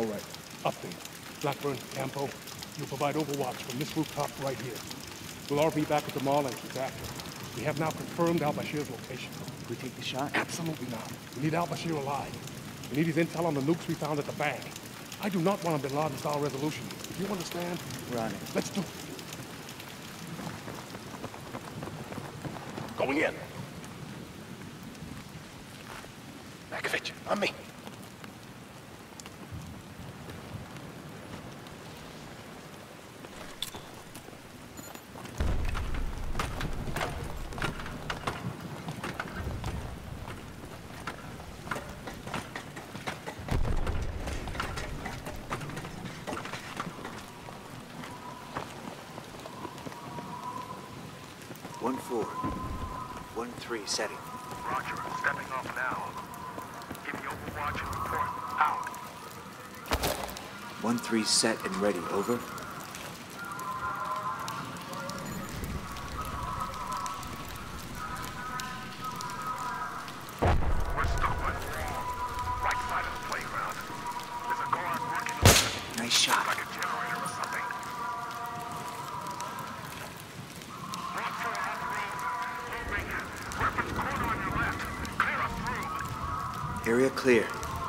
All right. Update. Blackburn, Campo, you'll provide overwatch from this rooftop right here. We'll all be back at the mall entrance after. We have now confirmed al-Bashir's location. We take the shot? Absolutely not. We need al-Bashir alive. We need his intel on the nukes we found at the bank. I do not want a Bin Laden-style resolution. Do you understand? We're on it. Let's do it. Going in. Makovich, on me. Setting. Roger, stepping off now. Give me overwatch and report. Out. 1-3 set and ready, over. We're stuck by the wall. Right side of the playground. There's a guard working on it. Nice shot. Like a generator or something. Rock 4 on the roof. Moving. Weapons corner on your left. Clear us through. Area clear.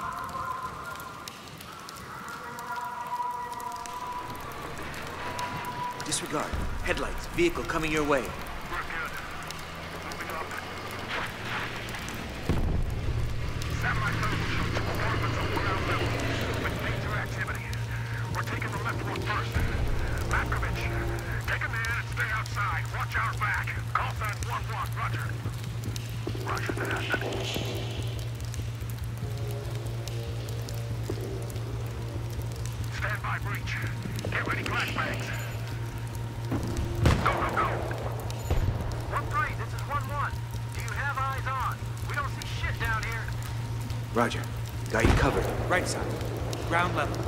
Disregard. Headlights. Vehicle coming your way. We're good. Moving up. Satellite level shows two apartments on ground level with major activity. We're taking the left one first. Matkovich, take a man and stay outside. Watch our back. Call sign 1-1. Roger. Roger that. Stand by breach. Get ready flashbangs. Go, go, go. 1-3, this is 1-1. Do you have eyes on? We don't see shit down here. Roger. Got you covered. Right side. Ground level.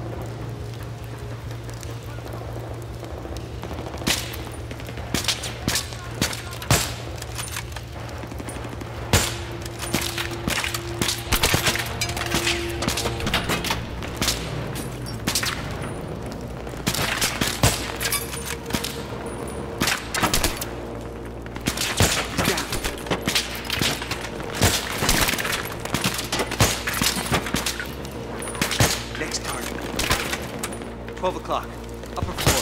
Next target. 12 o'clock. Upper floor.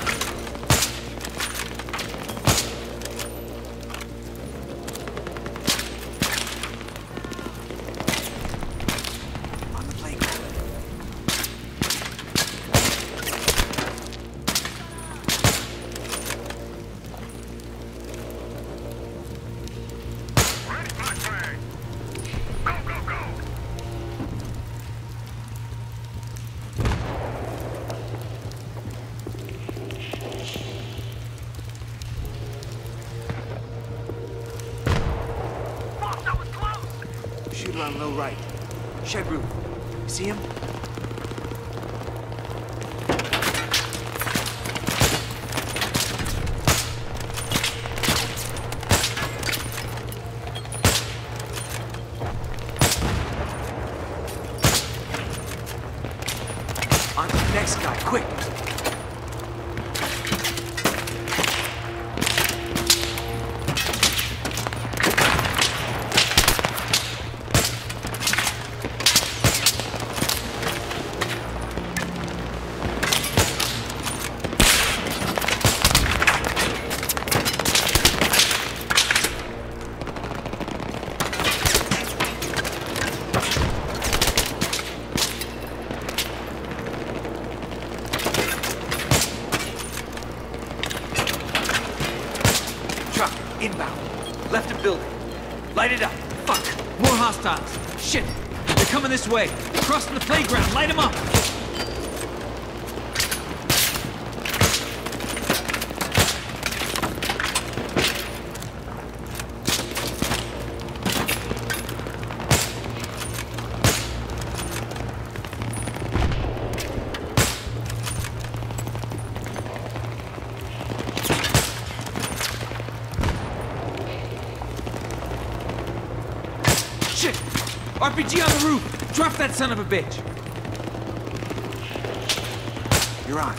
On the playground. Ready, flashbang. Go, go, go. Fuck, that was close. Shooter on low right. Shed roof. See him? On to the next guy, quick! Truck, inbound. Left of building. Light it up. Fuck. More hostiles. Shit. They're coming this way. Crossing the playground. Light them up. Shit! RPG on the roof! Drop that son of a bitch! You're on.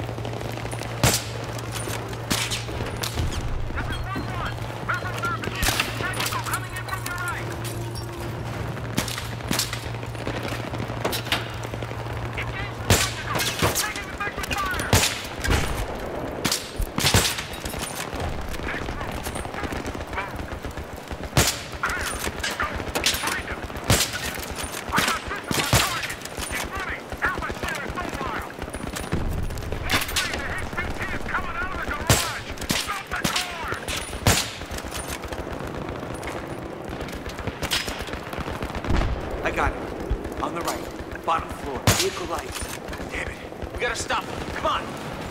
I got it. On the right. Bottom floor. Vehicle lights. Damn it. We gotta stop him. Come on.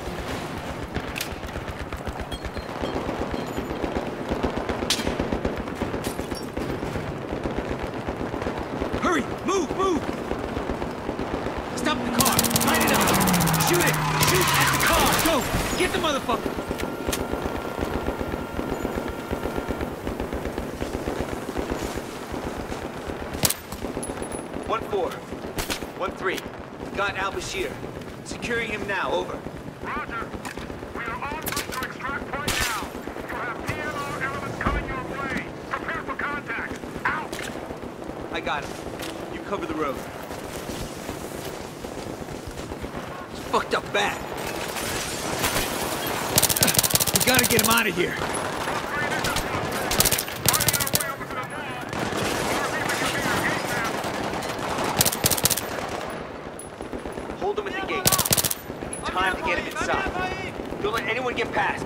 Hurry! Move! Move! Stop the car! Line it up! Shoot it! Shoot at the car! Go! Get the motherfucker! 1-4. 1-3. Got al-Bashir. Securing him now. Over. Roger. We are en route to extract point now. You have PLR elements coming your way. Prepare for contact. Out! I got him. You cover the road. It's fucked up bad. We gotta get him out of here. Hold him at the gate. Need time to get him inside. Don't let anyone get past.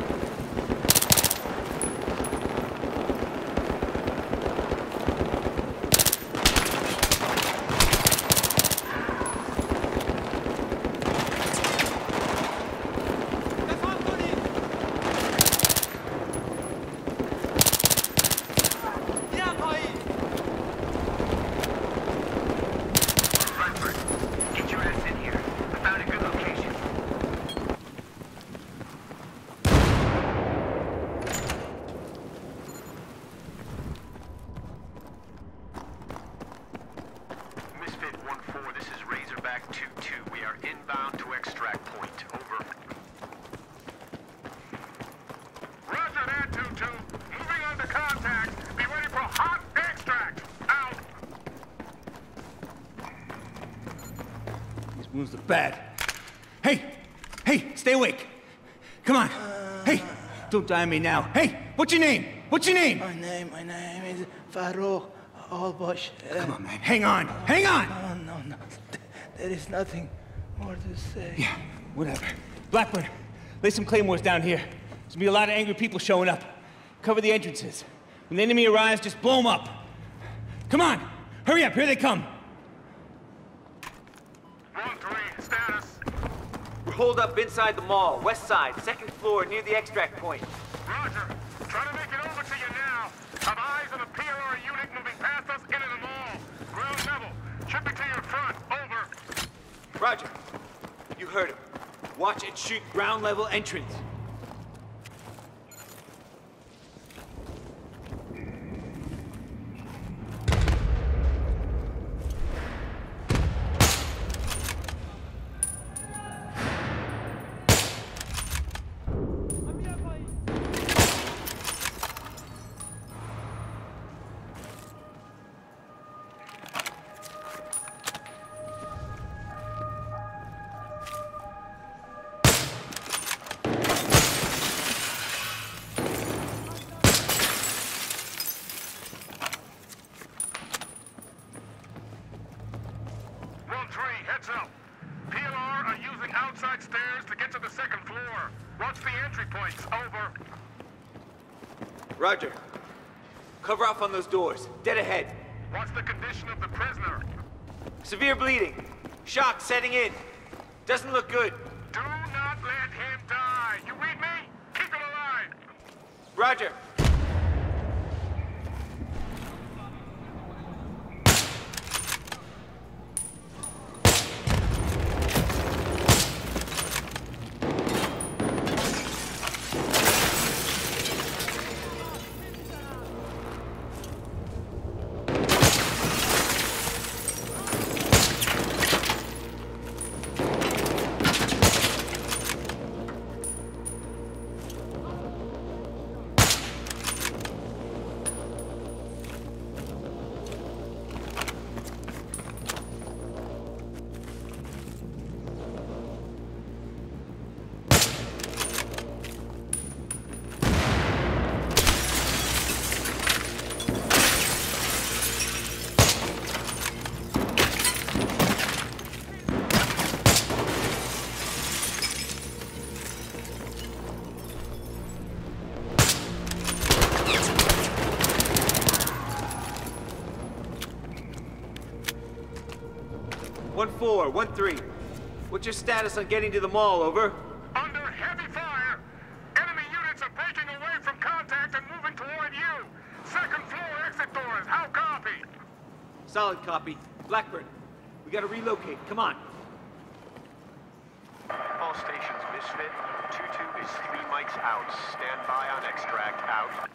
Get your ass in here. I found a good location. Misfit 1-4, this is Razorback 2-2. We are inbound to extract point. Over. Roger that, 2-2. Moving on to contact. Be ready for hot extract. Out. These wounds look bad. Hey! Hey! Stay awake! Come on! Hey! Don't die on me now. Hey! What's your name? What's your name? My name is Farouk Albash. Come on, man. Hang on! Hang on! No. There is nothing more to say. Yeah, whatever. Blackburn, lay some claymores down here. There's gonna be a lot of angry people showing up. Cover the entrances. When the enemy arrives, just blow them up. Come on! Hurry up! Here they come! 1-3, status. We're holed up inside the mall, west side, second floor, near the extract point. Roger. Try to make it over to you now. Have eyes on a PLR unit moving past us into the mall. Ground level. Shipping to your front. Over. Roger. You heard him. Watch and shoot ground level entrance. Heads up. PLR are using outside stairs to get to the second floor. Watch the entry points. Over. Roger. Cover off on those doors. Dead ahead. What's the condition of the prisoner? Severe bleeding. Shock setting in. Doesn't look good. Do not let him die. You read me? Keep him alive. Roger. 1-4, 1-3. What's your status on getting to the mall, over? Under heavy fire. Enemy units are breaking away from contact and moving toward you. Second floor exit doors. How copy? Solid copy. Blackburn, we gotta relocate. Come on. All stations, Misfit. 2-2 is 3 mics out. Stand by on extract out.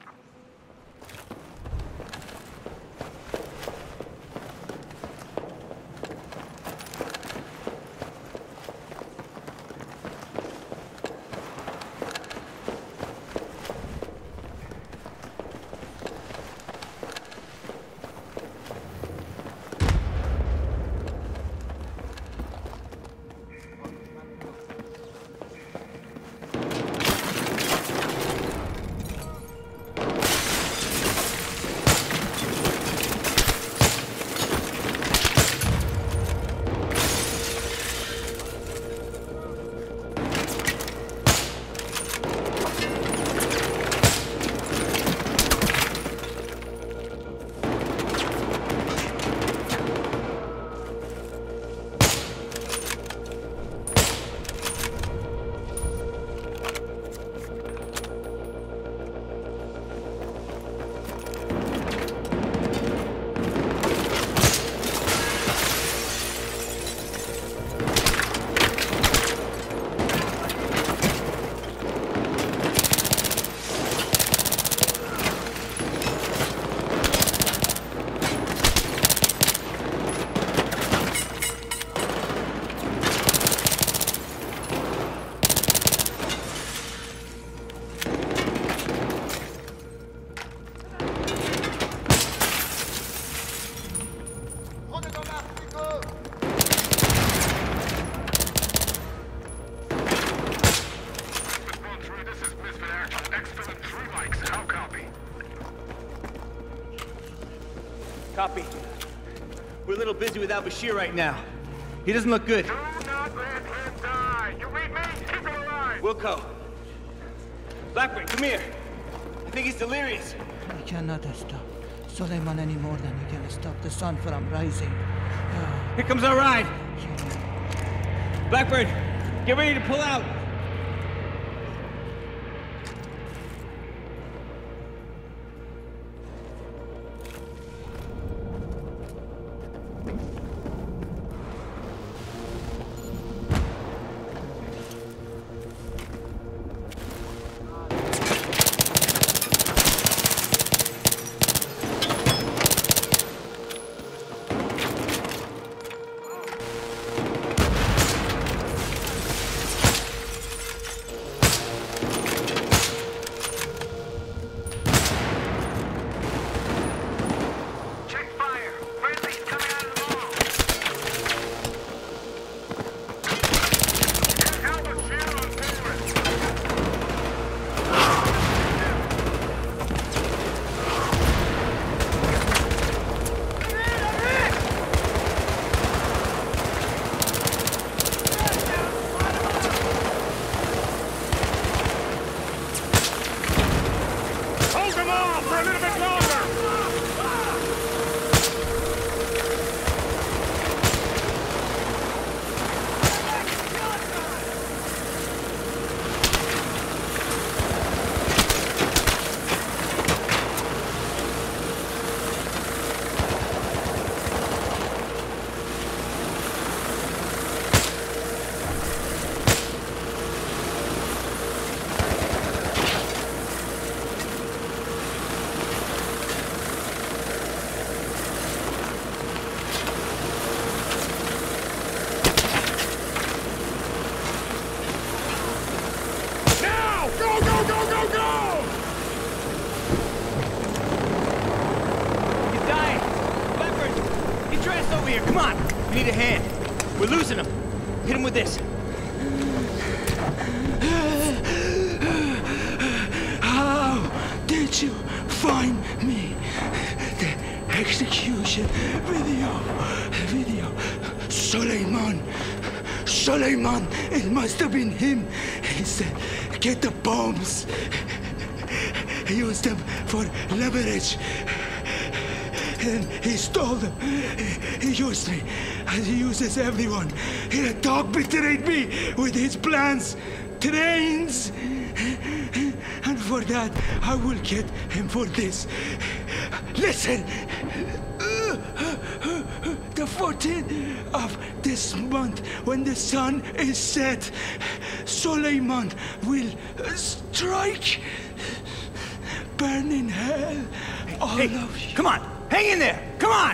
Copy. We're a little busy without Bashir right now. He doesn't look good. Do not let him die. You read me? Keep him alive. Wilco. Blackburn, come here. I think he's delirious. We cannot stop Suleiman any more than we can stop the sun from rising. Here comes our ride. Blackburn, get ready to pull out. Come on, we need a hand. We're losing him. Hit him with this. How did you find me? The execution video. Suleiman, it must have been him. He said, get the bombs. Use them for leverage. and he stole them. He used me, as he uses everyone. The dog betrayed me with his plans, trains. And for that, I will get him for this. Listen! The 14th of this month, when the sun is set, Suleiman will strike. Burn in hell, all of you. Come on! Hang in there! Come on!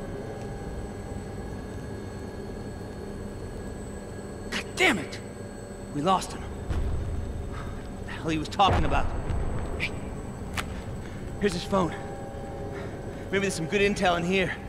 God damn it! We lost him. What the hell he was talking about? Hey, here's his phone. Maybe there's some good intel in here.